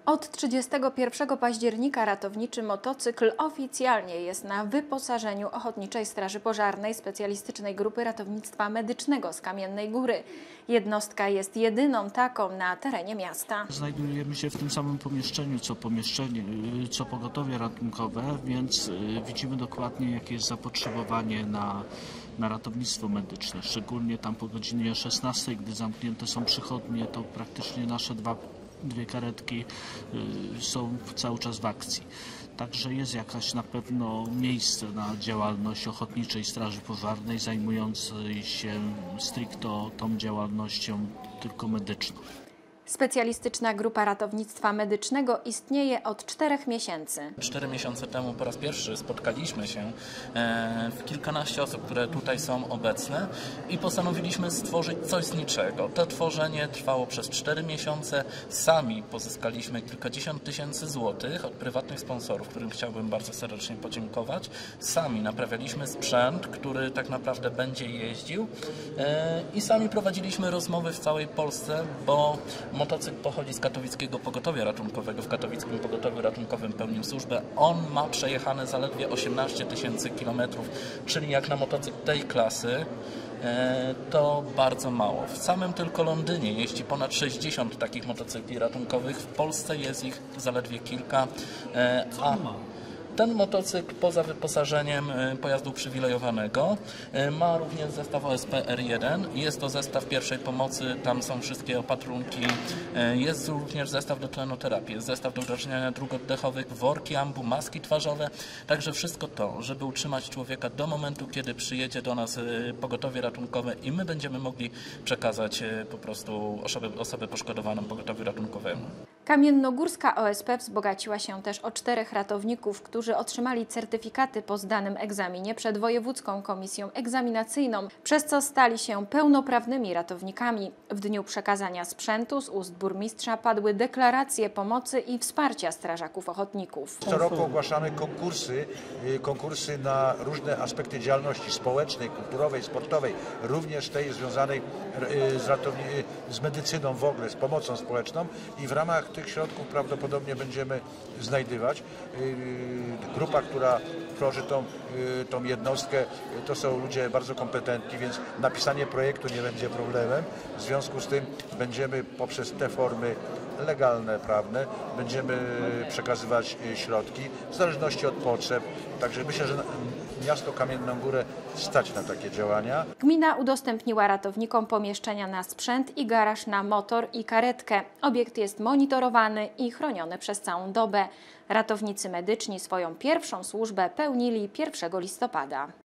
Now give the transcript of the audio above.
Od 31 października ratowniczy motocykl oficjalnie jest na wyposażeniu Ochotniczej Straży Pożarnej Specjalistycznej Grupy Ratownictwa Medycznego z Kamiennej Góry. Jednostka jest jedyną taką na terenie miasta. Znajdujemy się w tym samym pomieszczeniu co pogotowie ratunkowe, więc widzimy dokładnie, jakie jest zapotrzebowanie na ratownictwo medyczne. Szczególnie tam po godzinie 16, gdy zamknięte są przychodnie, to praktycznie nasze dwie karetki są cały czas w akcji. Także jest jakaś na pewno miejsce na działalność Ochotniczej Straży Pożarnej zajmującej się stricto tą działalnością tylko medyczną. Specjalistyczna Grupa Ratownictwa Medycznego istnieje od 4 miesięcy. 4 miesiące temu po raz pierwszy spotkaliśmy się w kilkanaście osób, które tutaj są obecne i postanowiliśmy stworzyć coś z niczego. To tworzenie trwało przez 4 miesiące. Sami pozyskaliśmy kilkadziesiąt tysięcy złotych od prywatnych sponsorów, którym chciałbym bardzo serdecznie podziękować. Sami naprawialiśmy sprzęt, który tak naprawdę będzie jeździł i sami prowadziliśmy rozmowy w całej Polsce, bo motocykl pochodzi z katowickiego pogotowia ratunkowego. W katowickim pogotowiu ratunkowym pełnił służbę. On ma przejechane zaledwie 18 tysięcy kilometrów, czyli jak na motocykl tej klasy to bardzo mało. W samym tylko Londynie jeździ ponad 60 takich motocykli ratunkowych. W Polsce jest ich zaledwie kilka. Ten motocykl poza wyposażeniem pojazdu uprzywilejowanego ma również zestaw OSP R1. Jest to zestaw pierwszej pomocy, tam są wszystkie opatrunki. Jest również zestaw do tlenoterapii, jest zestaw do udrażniania dróg oddechowych, worki ambu, maski twarzowe. Także wszystko to, żeby utrzymać człowieka do momentu, kiedy przyjedzie do nas pogotowie ratunkowe i my będziemy mogli przekazać po prostu osobę poszkodowaną pogotowiu ratunkowemu. Kamiennogórska OSP wzbogaciła się też o 4 ratowników, którzy otrzymali certyfikaty po zdanym egzaminie przed Wojewódzką Komisją Egzaminacyjną, przez co stali się pełnoprawnymi ratownikami. W dniu przekazania sprzętu z ust burmistrza padły deklaracje pomocy i wsparcia strażaków ochotników. Co roku ogłaszamy konkursy na różne aspekty działalności społecznej, kulturowej, sportowej, również tej związanej z medycyną w ogóle, z pomocą społeczną i w ramach tych środków prawdopodobnie będziemy znajdywać. Grupa, która tworzy tą jednostkę, to są ludzie bardzo kompetentni, więc napisanie projektu nie będzie problemem. W związku z tym będziemy poprzez te formy legalne, prawne, będziemy przekazywać środki w zależności od potrzeb. Także myślę, że miasto Kamienną Górę stać na takie działania. Gmina udostępniła ratownikom pomieszczenia na sprzęt i garaż na motor i karetkę. Obiekt jest monitorowany i chroniony przez całą dobę. Ratownicy medyczni swoją pierwszą służbę pełnili 1 listopada.